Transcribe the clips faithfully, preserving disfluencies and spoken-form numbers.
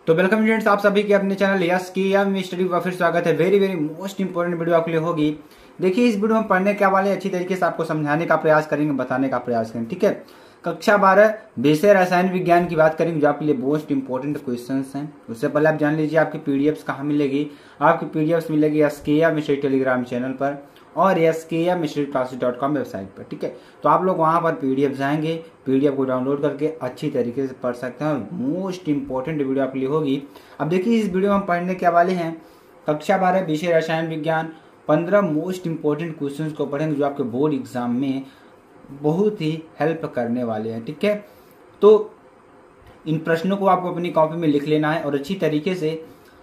तो welcome students, आप सभी के अपने channel S K M study का फिर स्वागत है। Very very most important video आपके लिए होगी। देखिए, इस वीडियो में पढ़ने क्या वाले अच्छी तरीके से आपको समझाने का प्रयास करेंगे, बताने का प्रयास करेंगे। ठीक है, कक्षा बारह विषय रसायन विज्ञान की बात करेंगे, जो आपके लिए मोस्ट इंपोर्टेंट क्वेश्चंस हैं। उससे पहले आप जान लीजिए आपकी पीडीएफ्स कहाँ मिलेगी। आपकी पीडीएफ्स मिलेगी S K M study Telegram channel पर और S K M study classes dot com website पर। ठीक है, तो आप लोग वहां पर पीडीएफ जाएंगे, पीडीएफ को डाउनलोड करके अच्छी तरीके से पढ़ सकते हैं और मोस्ट इंपोर्टेंट वीडियो आपके लिए होगी। अब देखिए, इस वीडियो में हम पढ़ने के वाले हैं कक्षा बारह विषय रसायन विज्ञान पंद्रह मोस्ट इंपोर्टेंट क्वेश्चंस को पढ़ेंगे, जो आपके बोर्ड एग्जाम में बहुत ही हेल्प करने वाले हैं। ठीक है, तो इन प्रश्नों को आपको अपनी कॉपी में लिख लेना है और अच्छी तरीके से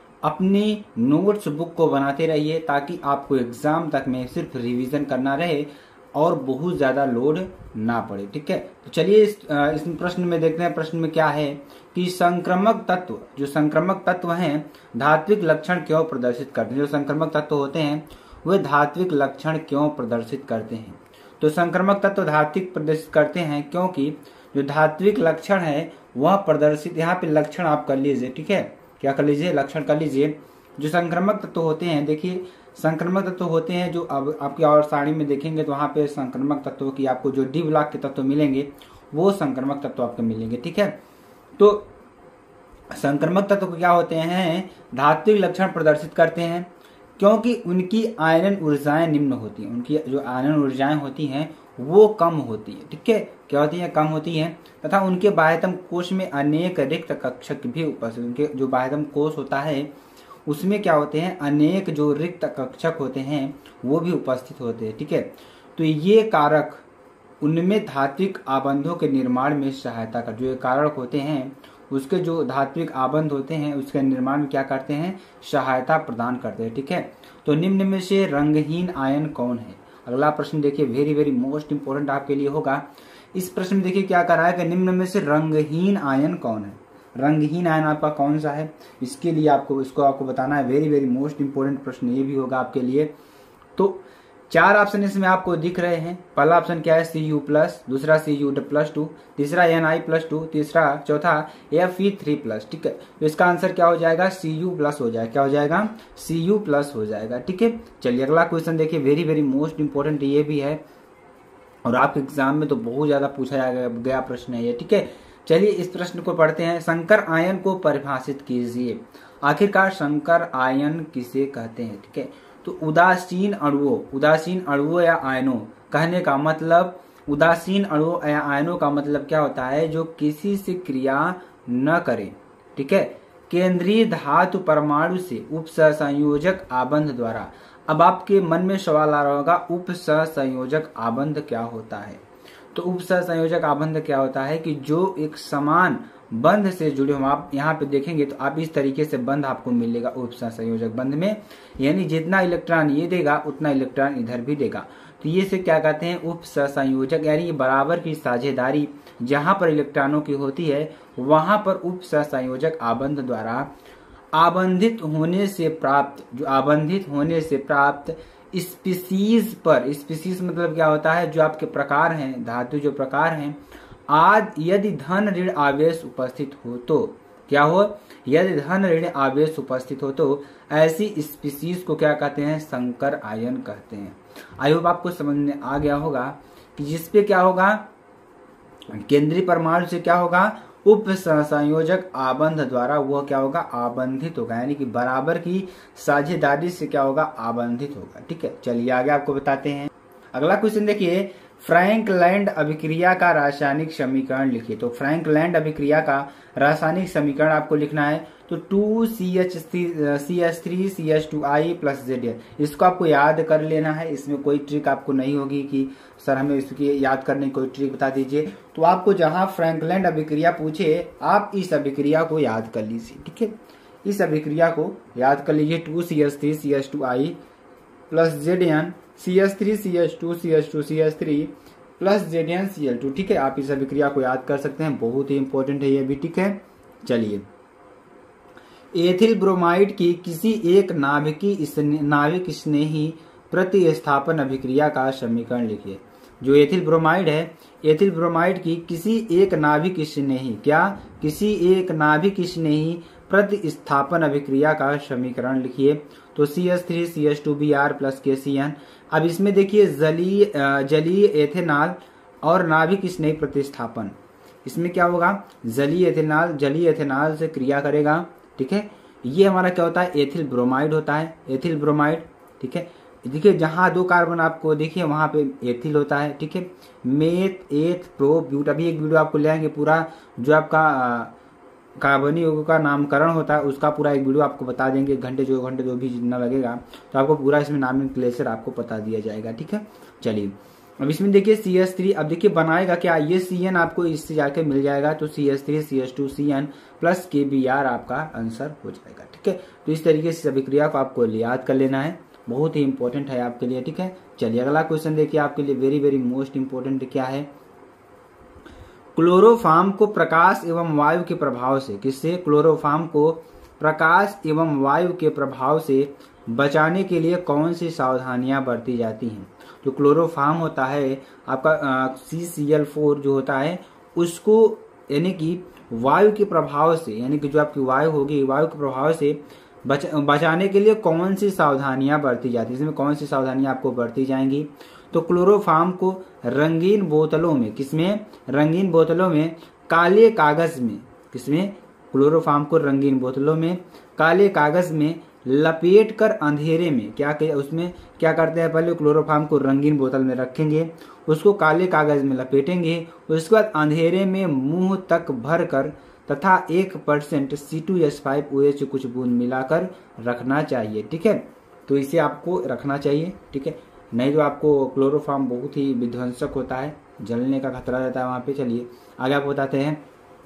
अपनी नोट्स बुक को बनाते रहिए, ताकि आपको एग्जाम तक में सिर्फ रिवीजन करना रहे और बहुत ज्यादा लोड ना पड़े। ठीक है, तो चलिए इस, इस प्रश्न में देखते हैं। प्रश्न में क्या है कि संक्रामक तत्व, जो संक्रामक तत्व हैं, धात्विक लक्षण क्यों प्रदर्शित करते हैं। जो संक्रामक तत्व होते हैं वे धात्विक लक्षण क्यों प्रदर्शित करते हैं। तो संक्रामक तत्व धात्विक प्रदर्शित करते हैं क्योंकि जो धात्विक लक्षण है वह प्रदर्शित, यहाँ पे लक्षण आप कर लीजिए। ठीक है, क्या कर लीजिए, लक्षण कर लीजिए। जो संक्रामक तत्व होते हैं, देखिए संक्रामक तत्व होते हैं जो अब आपकी और सारणी में देखेंगे तो वहां पे संक्रामक तत्वों की आपको जो डी ब्लॉक के तत्व मिलेंगे वो संक्रामक तत्व आपको मिलेंगे। ठीक है, तो संक्रामक तत्व क्या होते हैं, धात्विक लक्षण प्रदर्शित करते हैं क्योंकि उनकी आयनन ऊर्जाएं निम्न होती हैं। उनकी जो आयनन ऊर्जाएं होती हैं वो कम होती है। ठीक है, क्या होती है, कम होती है, तथा उनके बाह्यतम कोश में अनेक रिक्त कक्षक भी उपस्थित। उनके जो बाह्यतम कोश होता है उसमें क्या होते हैं, अनेक जो रिक्त कक्षक होते हैं वो भी उपस्थित होते हैं। ठीक है, तो ये कारक उनमें धात्विक आबंधों के निर्माण में सहायता कर, जो कारक होते हैं उसके जो धात्विक आबंध होते हैं उसके निर्माण में क्या करते हैं, सहायता प्रदान करते हैं। ठीक है, तो निम्न में से रंगहीन आयन कौन है। अगला प्रश्न देखिए, वेरी वेरी मोस्ट इंपोर्टेंट आपके लिए होगा। इस प्रश्न में देखिए क्या कर रहा है कि निम्न में से रंगहीन आयन कौन है। रंगहीन आयन आपका कौन सा है, इसके लिए आपको इसको आपको बताना है। वेरी वेरी मोस्ट इंपोर्टेंट प्रश्न ये भी होगा आपके लिए। तो चार ऑप्शन इसमें आपको दिख रहे हैं। पहला ऑप्शन क्या है, सी यू प्लस, दूसरा सी यू प्लस टू, तीसरा एन आई प्लस टू, तीसरा चौथा एफ ई थ्री प्लस। ठीक है, तो इसका आंसर क्या हो जाएगा, सी यू प्लस हो जाएगा। क्या हो जाएगा, सी यू प्लस हो जाएगा। ठीक है, चलिए अगला क्वेश्चन देखिए, वेरी वेरी मोस्ट इंपोर्टेंट ये भी है और आपके एग्जाम में तो बहुत ज्यादा पूछा गया प्रश्न है ये। ठीक है, चलिए इस प्रश्न को पढ़ते हैं। संकर आयन को परिभाषित कीजिए। आखिरकार संकर आयन किसे कहते हैं। ठीक है, तो उदासीन अणुओं, उदासीन अणुओं या आयनों कहने का मतलब, उदासीन अणुओं या आयनों का मतलब क्या होता है, जो किसी से क्रिया न करें। ठीक है, केंद्रीय धातु परमाणु से उपसंयोजक आबंध द्वारा। अब आपके मन में सवाल आ रहा होगा, उपसंयोजक आबंध क्या होता है। तो उपसंयोजक आबंध क्या होता है कि जो एक समान बंध से जुड़े हो। आप यहाँ पे देखेंगे तो आप इस तरीके से बंध आपको मिलेगा उपसंयोजक बंध में, यानी जितना इलेक्ट्रॉन ये देगा उतना इलेक्ट्रॉन इधर भी देगा। तो ये से क्या कहते हैं, उपसंयोजक, यानी ये बराबर की साझेदारी जहां पर इलेक्ट्रॉनों की होती है वहां पर उपसंयोजक आबंध द्वारा आबंधित होने से प्राप्त, जो आबंधित होने से प्राप्त स्पीसीज पर, स्पीसीज मतलब क्या होता है, जो आपके प्रकार हैं, धातु जो प्रकार हैं, आज यदि धन ऋण आवेश उपस्थित हो तो क्या हो, यदि धन ऋण आवेश उपस्थित हो तो ऐसी स्पीसीज को क्या कहते हैं, संकर आयन कहते हैं। आई होप आपको समझ में आ गया होगा कि जिसपे क्या होगा, केंद्रीय परमाणु से क्या होगा, उपसंयोजक आबंध द्वारा वह क्या होगा, आबंधित होगा, यानी कि बराबर की साझेदारी से क्या होगा, आबंधित होगा। ठीक है, चलिए आगे आपको बताते हैं। अगला क्वेश्चन देखिए, फ्रैंकलैंड अभिक्रिया का रासायनिक समीकरण लिखिए। तो फ्रैंकलैंड अभिक्रिया का रासायनिक समीकरण आपको लिखना है। तो two C H C H three C H two I plus Z, इसको आपको याद कर लेना है। इसमें कोई ट्रिक आपको नहीं होगी कि सर हमें इसकी याद करने की कोई ट्रिक बता दीजिए। तो आपको जहां फ्रैंकलैंड अभिक्रिया पूछे आप इस अभिक्रिया को याद कर लीजिए। ठीक है, इस अभिक्रिया को याद कर लीजिए, two C H three C H two I plus Z N C H three C H two C H two C H three plus Z N C L two. ठीक है, आप इस अभिक्रिया को याद कर सकते हैं, बहुत ही इंपॉर्टेंट है ये भी। ठीक है, चलिए एथिल ब्रोमाइड की किसी एक नाभिकी नाभिक स्नेही प्रतिस्थापन अभिक्रिया का समीकरण लिखिए। जो एथिल ब्रोमाइड है, एथिल ब्रोमाइड की किसी एक नाभिक स्नेही, क्या किसी एक नाभिक स्नेही प्रतिस्थापन अभिक्रिया का समीकरण लिखिए। तो C H three C H two B R plus K C N. अब इसमें देखिए जलीय जलीय एथेनॉल और नाभिक स्नेही प्रतिस्थापन, इसमें क्या होगा, जलीय एथेनॉल जलीय एथेनॉल से क्रिया करेगा, ठीक है। ये हमारा क्या होता है, एथिल ब्रोमाइड होता है, एथिल ब्रोमाइड, ठीक है। देखिए जहां दो कार्बन आपको देखिए वहां पे एथिल होता है, ठीक है। मेथ एथ प्रो ब्यूट, अभी एक वीडियो आपको ले आएंगे, पूरा जो आपका कार्बनिक यौगिकों का नामकरण होता है उसका पूरा एक वीडियो आपको बता देंगे, एक घंटे जो घंटे जो भी जितना लगेगा, तो आपको पूरा इसमें नॉमेनक्लेचर आपको बता दिया जाएगा, ठीक है। चलिए अब इसमें देखिए सी एच थ्री, अब देखिए बनाएगा क्या, ये सी एन आपको इससे जाके मिल जाएगा, तो C H three C H two C N plus K B R आपका आंसर हो जाएगा, ठीक है। तो इस तरीके से अभिक्रिया को आपको याद कर लेना है, बहुत ही इंपॉर्टेंट है आपके लिए, ठीक है। चलिए अगला क्वेश्चन देखिए आपके लिए वेरी वेरी मोस्ट इंपॉर्टेंट क्या है। क्लोरोफॉर्म को प्रकाश एवं वायु के प्रभाव से, किससे, क्लोरोफॉर्म को प्रकाश एवं वायु के प्रभाव से बचाने के लिए कौन सी सावधानियां बरती जाती हैं। जो क्लोरोफॉर्म होता है आपका सी सी एल फोर जो होता है, उसको यानी कि वायु के प्रभाव से, यानी कि जो आपकी वायु होगी वायु के प्रभाव से बच, बचाने के लिए कौन सी सावधानियां बरती जाती है, इसमें कौन सी सावधानियां आपको बरती जाएंगी। तो क्लोरोफॉर्म को रंगीन बोतलों में, किसमें, रंगीन बोतलों में काले कागज में, किसमें, क्लोरोफॉर्म को रंगीन बोतलों में काले कागज में लपेट कर अंधेरे में, क्या उसमें क्या करते हैं, पहले क्लोरोफॉर्म को रंगीन बोतल में रखेंगे, उसको काले कागज में लपेटेंगे, उसके बाद अंधेरे में मुंह तक भर कर तथा एक percent C two H five O H कुछ बूंद मिलाकर रखना चाहिए, ठीक है। तो इसे आपको रखना चाहिए, ठीक है, नहीं तो आपको क्लोरोफॉर्म बहुत ही विध्वंसक होता है, जलने का खतरा रहता है वहां पे। चलिए आगे आपको बताते हैं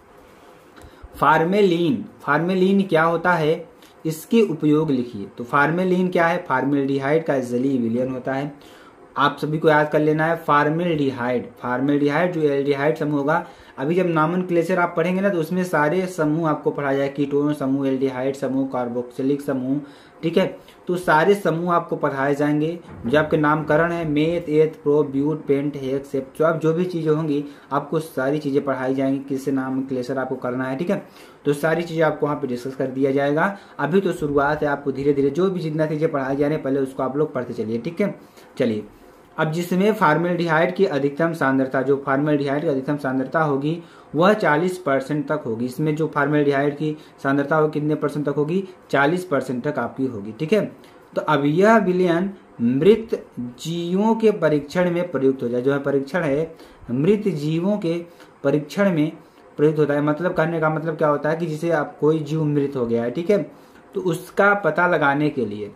फार्मेलिन। फार्मेलिन क्या होता है, इसके उपयोग लिखिए। तो फार्मेलिन क्या है, फार्मेल्डिहाइड का जलीय विलयन होता है, आप सभी को याद कर लेना है। फार्मेल्डिहाइड, फार्मेल्डिहाइड जो एल्डिहाइड समूह होगा, अभी जब नॉमेनक्लेचर आप पढ़ेंगे ना तो उसमें सारे समूह आपको पढ़ा जाए, कीटोन समूह, एल्डिहाइड समूह, कार्बोक्सिलिक समूह, ठीक है। तो सारे समूह आपको पढ़ाए जाएंगे, जो आपके नामकरण है meth eth pro but pent hex sep, जो आप जो भी चीजें होंगी आपको सारी चीजें पढ़ाई जाएंगी, किससे नामक्लेचर आपको करना है, ठीक है। तो सारी चीजें आपको वहाँ पे डिस्कस कर दिया जाएगा। अभी तो शुरुआत है, आपको धीरे धीरे जो भी जितना चीजें पढ़ाई जा रही है पहले उसको आप लोग पढ़ते चलिए, ठीक है। चलिए अब जिसमें फार्मेल्डिहाइड की अधिकतम सांद्रता, जो फार्मेल्डिहाइड की अधिकतम सांद्रता होगी वह चालीस परसेंट तक होगी, इसमें जो फार्मेल्डिहाइड की सांद्रता होगी कितने परसेंट तक होगी, चालीस परसेंट तक आपकी होगी, ठीक है। तो अब यह विलयन मृत जीवों के परीक्षण में प्रयुक्त हो जाए, जो है परीक्षण है मृत जीवों के परीक्षण में प्रयुक्त होता है। मतलब करने का मतलब क्या होता है कि जिसे आप कोई जीव मृत हो गया है, ठीक है, तो उसका पता लगाने के लिए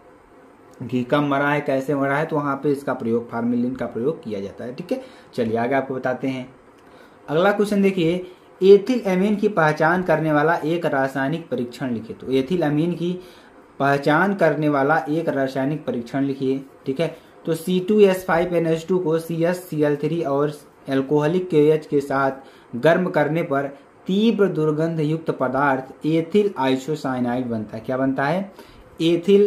कि कब मरा है, कैसे मरा है, तो वहां पे इसका प्रयोग, फार्मेलिन का प्रयोग किया जाता है, ठीक है। चलिए आगे आपको बताते हैं। अगला क्वेश्चन देखिए, एथिल अमीन की पहचान करने वाला एक रासायनिक परीक्षण लिखिए। तो एथिल अमीन की पहचान करने वाला एक रासायनिक परीक्षण लिखिए, ठीक है। तो C two S five N H two को C S C L three और एल्कोहलिक के एच के साथ गर्म करने पर तीव्र दुर्गंध युक्त पदार्थ एथिल आइसोसाइनाइड बनता है। क्या बनता है, एथिल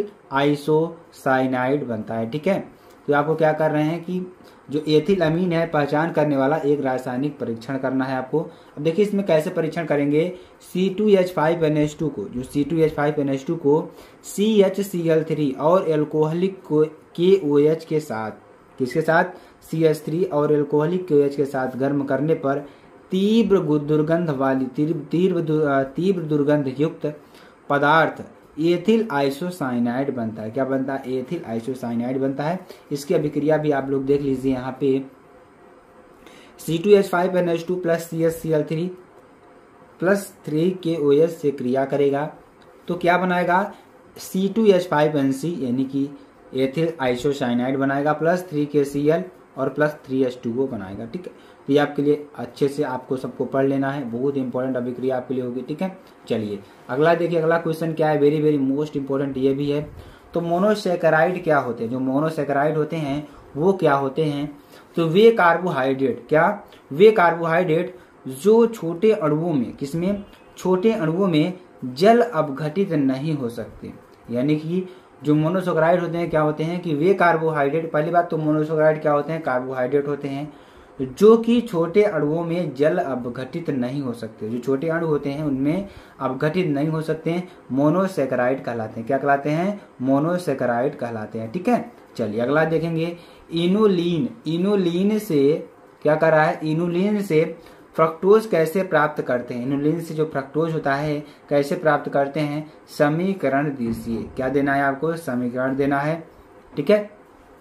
आइसोसाइनाइड बनता है, ठीक है। तो आपको क्या कर रहे हैं कि जो एथिल अमीन है पहचान करने वाला एक रासायनिक परीक्षण करना है आपको। अब देखिए इसमें कैसे परीक्षण करेंगे, C two H five N H two को, जो C two H five N H two को C H C L three और एल्कोहलिक के ओ एच के साथ, किसके साथ, सी एच थ्री और एल्कोहलिक के ओ एच के साथ गर्म करने पर तीव्र दुर्गंध वाली तीव्र तीव्र दुर्गंध युक्त पदार्थ एथिल आइसोसाइनाइड बनता है। क्या बनता है, एथिल आइसोसाइनाइड बनता है। इसकी अभिक्रिया भी आप लोग देख लीजिए, यहाँ पे C two H five N H two plus C H C L three plus three K O H से क्रिया करेगा तो क्या बनाएगा, C two H five N C यानी कि एथिल आइसोसाइनाइड बनाएगा, plus three K C L और plus three H two O बनाएगा, ठीक है। तो ये आपके लिए अच्छे से आपको सबको पढ़ लेना है, बहुत इंपॉर्टेंट अभिक्रिया आपके लिए होगी, ठीक है। चलिए अगला देखिए, अगला क्वेश्चन क्या है, वेरी वेरी मोस्ट इंपॉर्टेंट ये भी है। तो मोनोसेकेराइड क्या होते हैं, जो मोनोसेकेराइड होते हैं वो क्या होते हैं, तो वे कार्बोहाइड्रेट, क्या, वे कार्बोहाइड्रेट जो छोटे अणुओं में, किसमें, छोटे अणुओं में जल अपघटित नहीं हो सकते। यानी कि जो मोनोसेकेराइड होते हैं क्या होते हैं कि वे कार्बोहाइड्रेट, पहली बात तो मोनोसेकेराइड क्या होते हैं, कार्बोहाइड्रेट होते हैं जो कि छोटे अणुओं में जल अपघटित नहीं हो सकते। जो छोटे अणु होते हैं उनमें अपघटित नहीं हो सकते हैं, मोनोसेकेराइड कहलाते हैं। क्या कहलाते हैं? मोनोसेकेराइड कहलाते हैं। ठीक है, चलिए अगला देखेंगे। इनुलिन, इनुलिन से क्या कर रहा है? इनुलिन से फ्रक्टोज कैसे प्राप्त करते हैं? इनुलिन से जो फ्रक्टोज होता है कैसे प्राप्त करते हैं? समीकरण दीजिए। क्या देना है आपको? समीकरण देना है। ठीक है,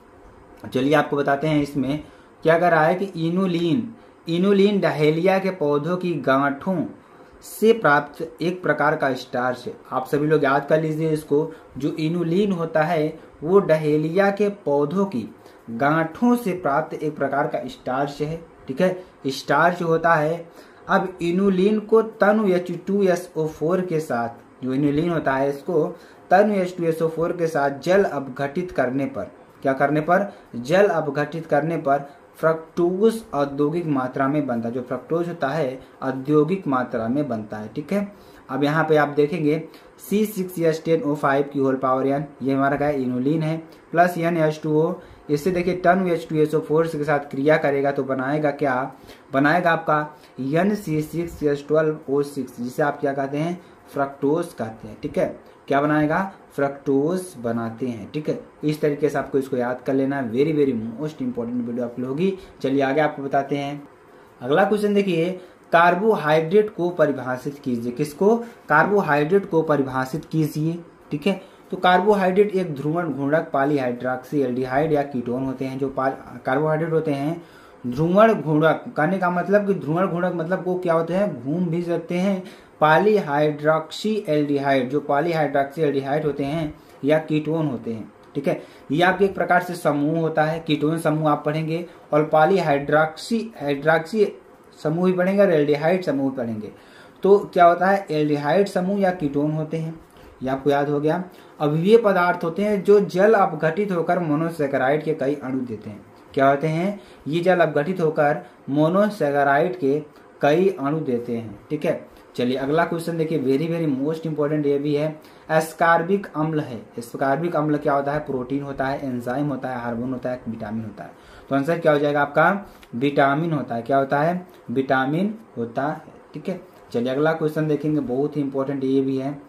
चलिए आपको बताते हैं। इसमें क्या कर रहा है कि इनुलिन, इनुलिन डहेलिया के पौधों की गांठों से प्राप्त एक प्रकार का स्टार्च है। आप सभी लोग याद कर लीजिए इसको। जो इनुलिन होता है वो डहेलिया के पौधों की गांठों से प्राप्त एक प्रकार का स्टार्च है। ठीक है, स्टार्च होता है। अब इनुलिन को तनु H two S O four के साथ, जो इनुलिन होता है इसको तनु H two S O four के साथ जल अपघटित करने पर, क्या करने पर? जल अपघटित करने पर फ्रक्टोज औद्योगिक मात्रा में बनता है। जो फ्रक्टोज होता है औद्योगिक मात्रा में बनता है। ठीक है, अब यहाँ पे आप देखेंगे C six H ten O five की होल पावर एन, ये हमारा क्या है? इनुलिन है, plus N H two O. इससे देखिए टन H two S O four के साथ क्रिया करेगा तो बनाएगा क्या? बनाएगा आपका N C six H twelve O six, जिसे आप क्या कहते हैं? फ्रक्टोज कहते हैं। ठीक है, क्या बनाएगा? फ्रक्टोज बनाते हैं। ठीक है, इस तरीके से आपको इसको याद कर लेना है। Very very most important video आपकी होगी। चलिए आगे आपको बताते हैं। अगला क्वेश्चन देखिए, कार्बोहाइड्रेट को परिभाषित कीजिए। किसको? कार्बोहाइड्रेट को परिभाषित कीजिए। ठीक है, तो कार्बोहाइड्रेट एक ध्रुवण घूर्णक पॉलीहाइड्रॉक्सी एल्डिहाइड या कीटोन होते हैं। जो कार्बोहाइड्रेट होते हैं ध्रुवण घूर्णक, कहने का मतलब कि ध्रुवण घूर्णक मतलब वो क्या होते हैं? घूम भी सकते हैं। पॉलीहाइड्रॉक्सी एल्डिहाइड, जो पॉलीहाइड्रॉक्सी एल्डिहाइड होते हैं या कीटोन होते हैं। ठीक है, ये आपके एक प्रकार से समूह होता है। कीटोन समूह आप पढ़ेंगे और पॉलीहाइड्रॉक्सी हाइड्रॉक्सी समूह भी पढ़ेंगे और एल्डिहाइड समूह पढ़ेंगे। तो क्या होता है? एल्डिहाइड समूह या कीटोन होते हैं। ये आपको याद हो गया। अब ये पदार्थ होते हैं जो जल अपघटित होकर मोनोसेकेराइड के कई अणु देते हैं। क्या होते हैं? ये जल अपघटित होकर मोनोसेकेराइड के कई अणु देते हैं। ठीक है, चलिए अगला क्वेश्चन देखिए। वेरी वेरी मोस्ट इंपॉर्टेंट ये भी है। एस्कार्बिक अम्ल है। एस्कार्बिक अम्ल क्या होता है? प्रोटीन होता है, एंजाइम होता है, हार्मोन होता है, विटामिन होता है। तो आंसर क्या हो जाएगा आपका? विटामिन होता है। क्या होता है? विटामिन होता है। ठीक है, चलिए अगला क्वेश्चन देखेंगे। बहुत ही इंपॉर्टेंट ये भी है।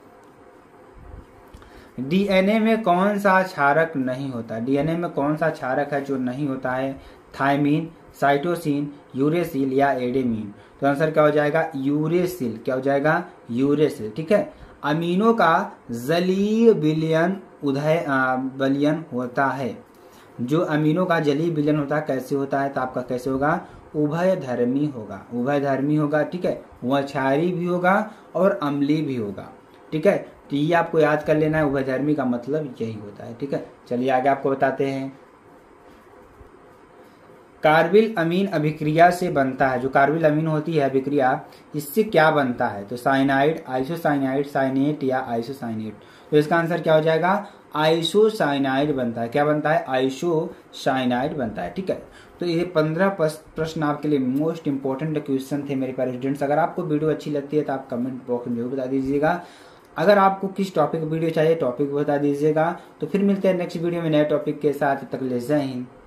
डीएनए में कौन सा क्षारक नहीं होता? डीएनए में कौन सा क्षारक है जो नहीं होता है? थायमीन, साइटोसिन, यूरेसिल या एडेमीन। तो आंसर क्या हो जाएगा? यूरेसिल। क्या हो जाएगा? यूरेसिल। ठीक है, अमीनो का जलीय विलयन उदय विलयन होता है। जो अमीनो का जलीय विलयन होता है कैसे होता है? तो आपका कैसे होगा? उभय धर्मी होगा। उभय धर्मी होगा। ठीक है, वह क्षारीय भी होगा और अम्लीय भी होगा। ठीक है, तो ये आपको याद कर लेना है। उभयधर्मी का मतलब यही होता है। ठीक है, चलिए आगे आपको बताते हैं। कार्बिल अमीन अभिक्रिया से बनता है। जो कार्बिल अमीन होती है अभिक्रिया, इससे क्या बनता है? तो साइनाइड, आइसोसाइनाइड, साइनेट या आइसोसाइनेट। तो इसका आंसर क्या हो जाएगा? आइसोसाइनाइड बनता है। क्या बनता है? आइसोसाइनाइड बनता है। ठीक है, तो ये पंद्रह प्रश्न आपके लिए मोस्ट इंपॉर्टेंट क्वेश्चन थे मेरे प्यारे स्टूडेंट्स। अगर आपको वीडियो अच्छी लगती है तो आप कमेंट बॉक्स में जरूर बता दीजिएगा। अगर आपको किस टॉपिक वीडियो चाहिए टॉपिक बता दीजिएगा। तो फिर मिलते हैं नेक्स्ट वीडियो में नए टॉपिक के साथ। तब तक ले जय हिंद।